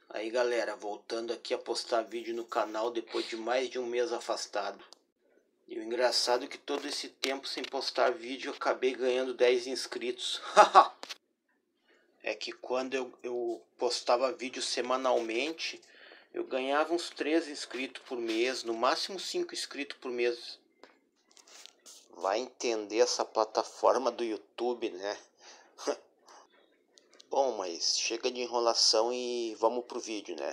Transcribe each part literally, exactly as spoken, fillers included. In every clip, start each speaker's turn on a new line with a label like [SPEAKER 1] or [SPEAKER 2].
[SPEAKER 1] Aí galera, voltando aqui a postar vídeo no canal depois de mais de um mês afastado. E o engraçado é que todo esse tempo sem postar vídeo eu acabei ganhando dez inscritos. É que quando eu, eu postava vídeo semanalmente, eu ganhava uns três inscritos por mês, no máximo cinco inscritos por mês. Vai entender essa plataforma do YouTube, né? Bom, mas chega de enrolação e vamos pro vídeo, né?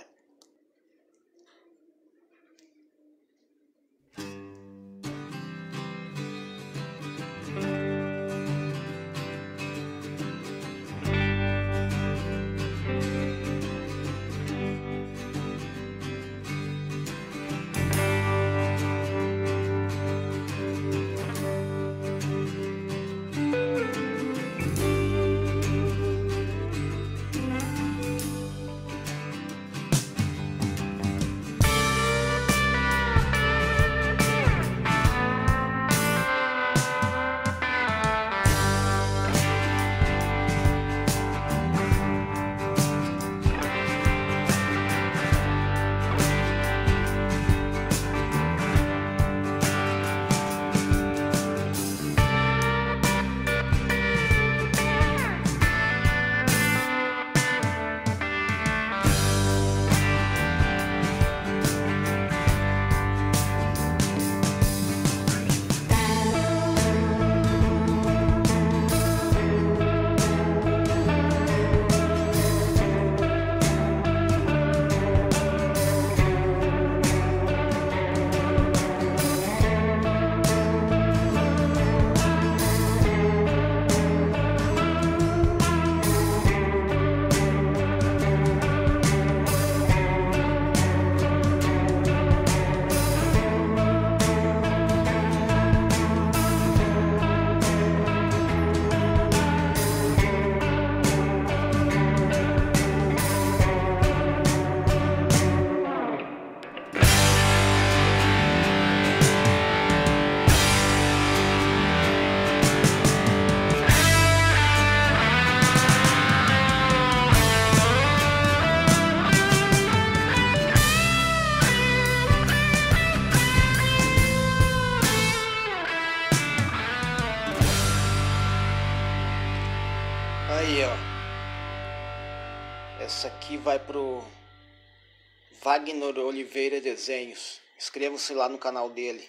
[SPEAKER 1] Aí, ó. Essa aqui vai pro Wagner Oliveira Desenhos. Inscrevam-se lá no canal dele.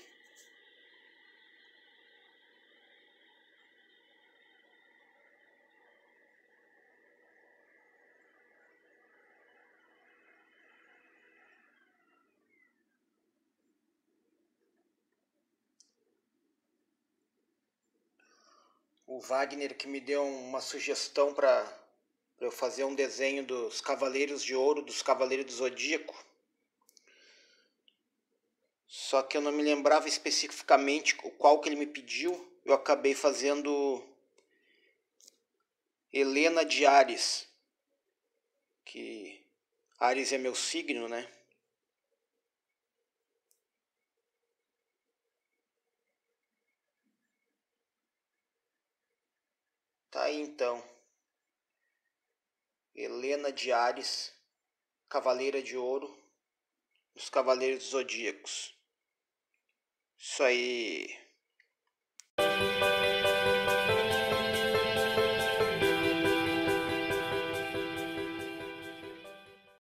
[SPEAKER 1] O Wagner que me deu uma sugestão para eu fazer um desenho dos Cavaleiros de Ouro, dos Cavaleiros do Zodíaco. Só que eu não me lembrava especificamente qual que ele me pediu. Eu acabei fazendo Helena de Áries, que Áries é meu signo, né? Tá aí então. Helena de Áries, Cavaleira de Ouro, os Cavaleiros dos Zodíacos. Isso aí.